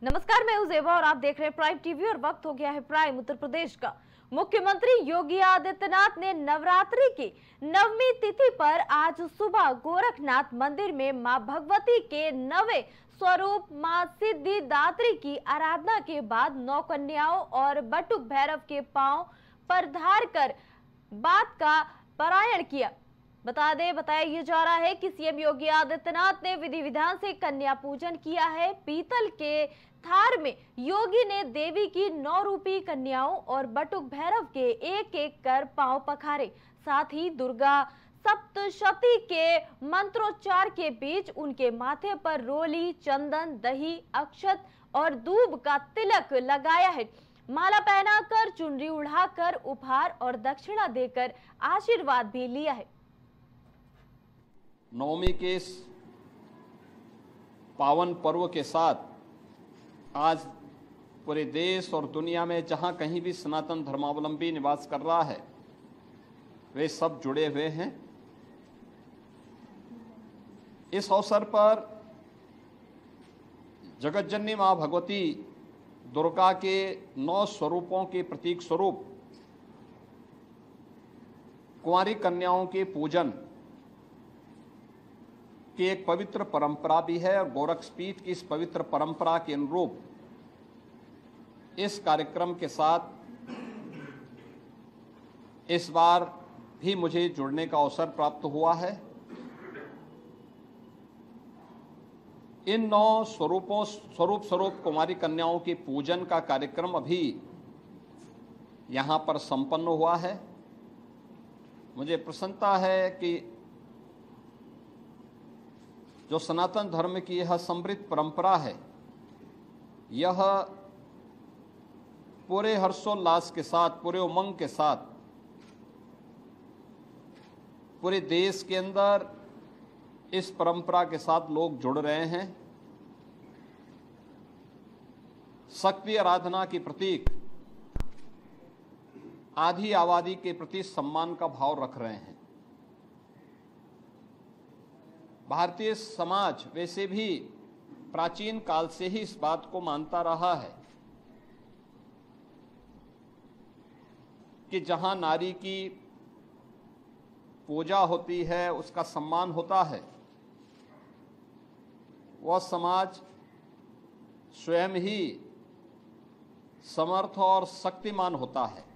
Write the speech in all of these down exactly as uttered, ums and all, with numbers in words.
नमस्कार, मैं हूं ज़ेबा और आप देख रहे हैं प्राइम टीवी और वक्त हो गया है प्राइम उत्तर प्रदेश का। मुख्यमंत्री योगी आदित्यनाथ ने नवरात्रि की नवमी तिथि पर आज सुबह गोरखनाथ मंदिर में मां भगवती के नवे स्वरूप मां सिद्धिदात्री की आराधना के बाद नौ कन्याओं और बटुक भैरव के पांव पर धार कर बात का पारायण किया। बता दें बताया जा रहा है कि सीएम योगी आदित्यनाथ ने विधि विधान से कन्या पूजन किया है। पीतल के थार में योगी ने देवी की नौ रूपी कन्याओं और बटुक भैरव के एक एक कर पांव पखारे। साथ ही दुर्गा सप्तशती के मंत्रोच्चार के बीच उनके माथे पर रोली, चंदन, दही, अक्षत और दूब का तिलक लगाया है। माला पहनाकर, चुनरी उड़ाकर, उपहार और दक्षिणा देकर आशीर्वाद भी लिया है। नवमी के इस पावन पर्व के साथ आज पूरे देश और दुनिया में जहां कहीं भी सनातन धर्मावलंबी निवास कर रहा है, वे सब जुड़े हुए हैं। इस अवसर पर जगतजननी मां भगवती दुर्गा के नौ स्वरूपों के प्रतीक स्वरूप कुंवारी कन्याओं के पूजन की एक पवित्र परंपरा भी है और गोरक्षपीठ की इस पवित्र परंपरा के अनुरूप इस कार्यक्रम के साथ इस बार भी मुझे जुड़ने का अवसर प्राप्त हुआ है। इन नौ स्वरूपों स्वरूप स्वरूप कुमारी कन्याओं के पूजन का कार्यक्रम अभी यहाँ पर संपन्न हुआ है। मुझे प्रसन्नता है कि जो सनातन धर्म की यह समृद्ध परंपरा है, यह पूरे हर्षोल्लास के साथ, पूरे उमंग के साथ पूरे देश के अंदर इस परंपरा के साथ लोग जुड़ रहे हैं। शक्ति आराधना के प्रतीक आधी आबादी के प्रति सम्मान का भाव रख रहे हैं। भारतीय समाज वैसे भी प्राचीन काल से ही इस बात को मानता रहा है कि जहां नारी की पूजा होती है, उसका सम्मान होता है, वह समाज स्वयं ही समर्थ और शक्तिमान होता है।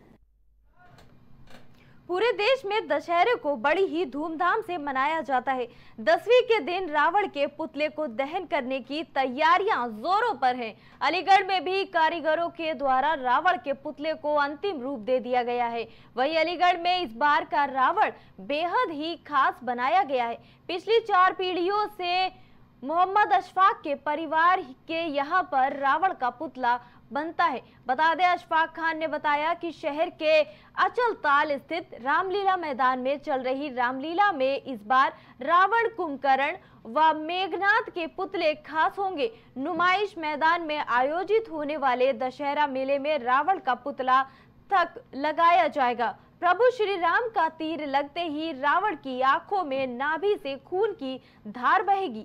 पूरे देश में दशहरे को बड़ी ही धूमधाम से मनाया जाता है। दसवीं के दिन रावण के पुतले को दहन करने की तैयारियां जोरों पर हैं। अलीगढ़ में भी कारीगरों के द्वारा रावण के पुतले को अंतिम रूप दे दिया गया है। वहीं अलीगढ़ में इस बार का रावण बेहद ही खास बनाया गया है। पिछली चार पीढ़ियों से मोहम्मद अशफाक के परिवार के यहाँ पर रावण का पुतला बनता है। बता दें, अशफाक खान ने बताया कि शहर के अचल ताल स्थित रामलीला मैदान में चल रही रामलीला में इस बार रावण, कुंभकर्ण व मेघनाथ के पुतले खास होंगे। नुमाइश मैदान में आयोजित होने वाले दशहरा मेले में रावण का पुतला तक लगाया जाएगा। प्रभु श्री राम का तीर लगते ही रावण की आंखों में नाभि से खून की धार बहेगी।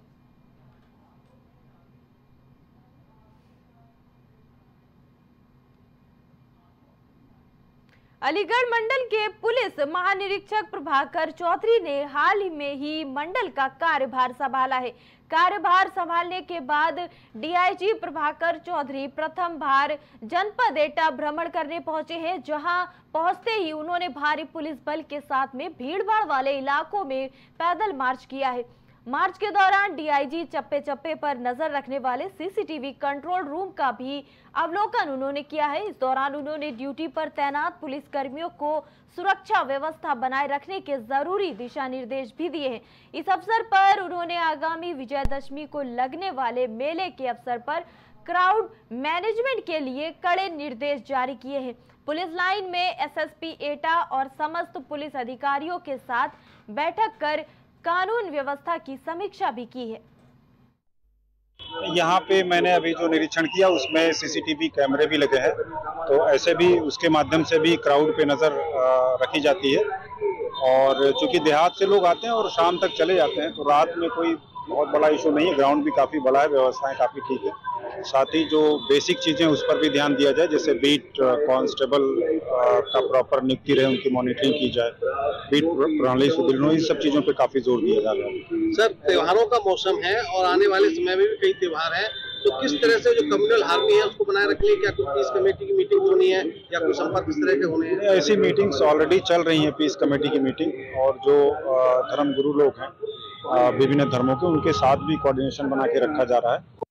अलीगढ़ मंडल के पुलिस महानिरीक्षक प्रभाकर चौधरी ने हाल ही में ही मंडल का कार्यभार संभाला है। कार्यभार संभालने के बाद डीआईजी प्रभाकर चौधरी प्रथम बार जनपद एटा भ्रमण करने पहुंचे हैं, जहां पहुंचते ही उन्होंने भारी पुलिस बल के साथ में भीड़भाड़ वाले इलाकों में पैदल मार्च किया है। मार्च के दौरान डीआईजी चप्पे चप्पे पर नजर रखने वाले सीसीटीवी कंट्रोल रूम का भी अवलोकन उन्होंने किया है। इस दौरान उन्होंने ड्यूटी पर तैनात पुलिस कर्मियों को सुरक्षा व्यवस्था बनाए रखने के जरूरी दिशा निर्देश भी दिए हैं। इस अवसर पर उन्होंने आगामी विजयदशमी को लगने वाले मेले के अवसर पर क्राउड मैनेजमेंट के लिए कड़े निर्देश जारी किए हैं। पुलिस लाइन में एसएसपी एटा और समस्त पुलिस अधिकारियों के साथ बैठक कर कानून व्यवस्था की समीक्षा भी की है। यहाँ पे मैंने अभी जो निरीक्षण किया उसमें सीसीटीवी कैमरे भी लगे हैं, तो ऐसे भी उसके माध्यम से भी क्राउड पे नजर रखी जाती है। और चूंकि देहात से लोग आते हैं और शाम तक चले जाते हैं, तो रात में कोई बहुत बड़ा इशू नहीं है। ग्राउंड भी काफी बड़ा है, व्यवस्थाएं काफी ठीक है। साथ ही जो बेसिक चीजें उस पर भी ध्यान दिया जाए, जैसे बीट कांस्टेबल का प्रॉपर नियुक्ति रहे, उनकी मॉनिटरिंग की जाए, बीट प्रणाली सुदृढ़ हो, इन सब चीजों पे काफी जोर दिया जा रहा है। सर, त्योहारों का मौसम है और आने वाले समय में भी कई त्योहार हैं, तो किस तरह से जो कम्युनल हार्मनी है उसको बनाए रखने क्या कुछ पीस कमेटी की मीटिंग होनी है या कुछ संपर्क इस तरह के होने हैं? ऐसी मीटिंग्स ऑलरेडी चल रही हैं, पीस कमेटी की मीटिंग, और जो धर्म गुरु लोग हैं विभिन्न धर्मों के, उनके साथ भी कोऑर्डिनेशन बना के रखा जा रहा है।